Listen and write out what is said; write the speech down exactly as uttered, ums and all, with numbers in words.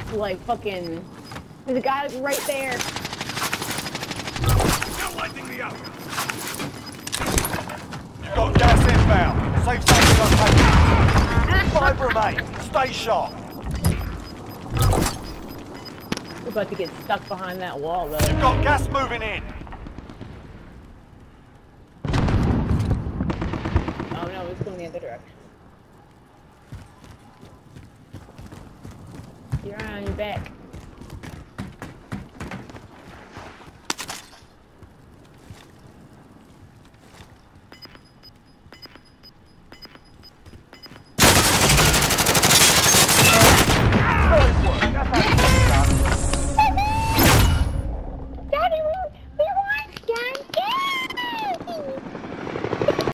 like fucking. There's a guy right there. Still lighting me up. You've got gas inbound. Safe zone located. Five remain. Stay sharp. We're about to get stuck behind that wall, though. You've got gas moving in. Oh no, it's going the other direction. You're on your back.